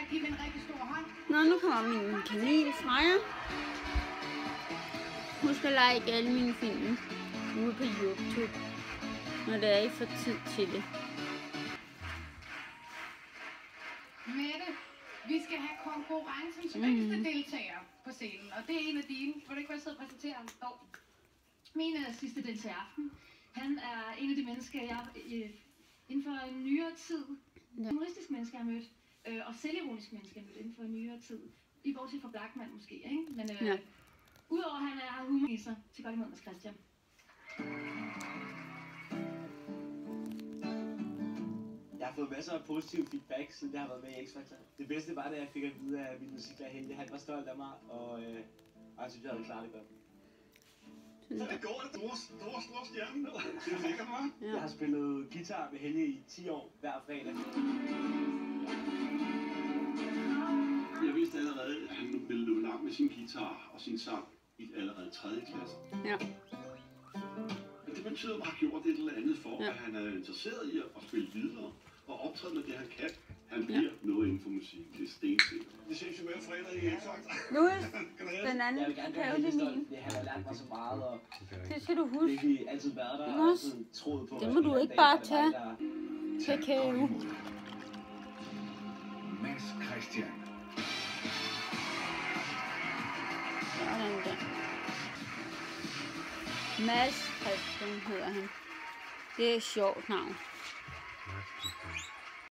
give en rigtig stor hånd. Nå, nu kommer min kanel fra jer. Husk at like alle mine film ude på YouTube, når det er, I får tid til det. Mette, vi skal have konkurrencens yngste deltager på scenen, og det er en af dine. Vil du ikke være sød at præsentere ham? Min sidste deltager i aften, han er en af de mennesker, jeg inden for en nyere tid, humoristisk menneske, jeg har mødt, og selvironisk menneske, jeg har mødt inden for en nyere tid. I bortset fra Blackman måske, ikke? Men udover at han er humorister, til godt imod Mads Christian. Jeg har fået masser af positiv feedback, siden jeg har været med i X-Factor. Det bedste var, da jeg fik at vide, at min musiklærer Helge, han var stolt af mig, og jeg synes, jeg havde klaret det godt. Så det går det store stjerne. Det er lækkert, hva'? Jeg har spillet guitar med Helge i 10 år hver fredag. Jeg vidste allerede, at han ville løbe langt med sin guitar og sin sang i allerede 3. klasse. Ja. Men det betyder, at han har gjort et eller andet for, at han er interesseret i at spille videre og optræde med det, han kan. Han bliver noget inden for musik. Det er stensikkert. Det ses jo hver fredag i X-Factor. Louis, den anden jeg vil gerne kan jo Helge det stolt. min. Det har lært mig så meget, og Det skal du huske. det har altid været der, og altid troet på. Det må du ikke bare tage. Kakao. Mads Christian. Sådan der. Mads Christian hedder han. Det er et sjovt navn.